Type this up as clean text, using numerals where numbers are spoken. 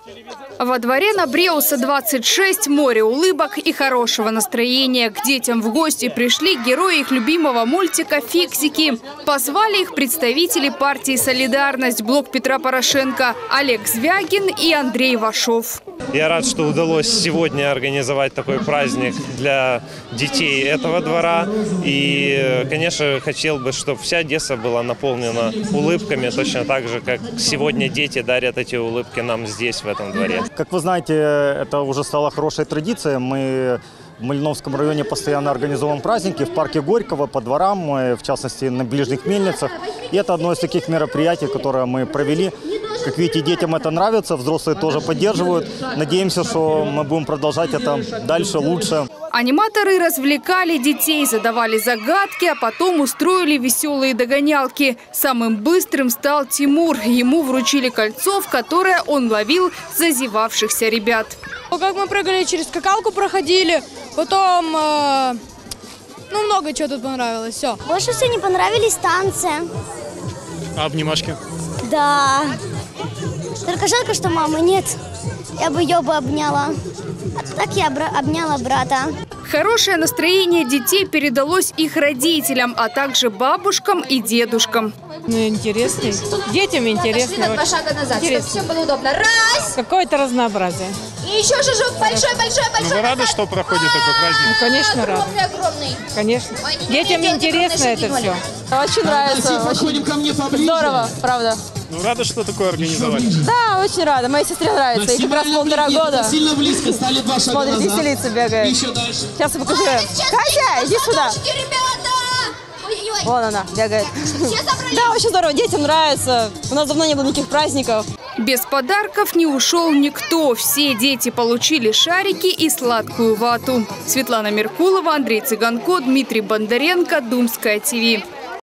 Во дворе на Бреуса 26 море улыбок и хорошего настроения. К детям в гости пришли герои их любимого мультика «Фиксики». Позвали их представители партии «Солидарность», блок Петра Порошенко, Олег Звягин и Андрей Вашов. Я рад, что удалось сегодня организовать такой праздник для детей этого двора. И, конечно, хотел бы, чтобы вся Одесса была наполнена улыбками, точно так же, как сегодня дети дарят эти улыбки нам здесь, в этом дворе. Как вы знаете, это уже стало хорошей традицией. Мы в Мальновском районе постоянно организовываем праздники в парке Горького, по дворам, в частности, на ближних мельницах. И это одно из таких мероприятий, которые мы провели. Как видите, детям это нравится, взрослые тоже поддерживают. Надеемся, что мы будем продолжать это дальше, лучше. Аниматоры развлекали детей, задавали загадки, а потом устроили веселые догонялки. Самым быстрым стал Тимур. Ему вручили кольцо, в которое он ловил зазевавшихся ребят. Как мы прыгали, через скакалку проходили, потом много чего тут понравилось. Все. Больше всего не понравились танцы. А обнимашки? Да. Только жалко, что мамы нет. Я бы ее обняла. А так я обняла брата. Хорошее настроение детей передалось их родителям, а также бабушкам и дедушкам. Интересно. Детям интересно. Два шага назад, чтобы все было удобно. Раз! Какое-то разнообразие. И еще шажок большой. Вы рады, что проходит такой праздник? Ну, конечно, рады. Огромный. Конечно. Детям интересно это все. Очень нравится. Очень здорово, правда. Ну, рада, что такое организовали? Да, очень рада. Моей сестре нравится. Ей как раз 1,5 года. Сильно близко, стали 2 шага Смотрит, назад. веселится, бегает. Еще дальше. Сейчас я покажу. Катя, иди сюда. Вон она, бегает. Да, очень здорово. Детям нравится. У нас давно не было никаких праздников. Без подарков не ушел никто. Все дети получили шарики и сладкую вату. Светлана Меркулова, Андрей Цыганко, Дмитрий Бондаренко, Думская ТВ.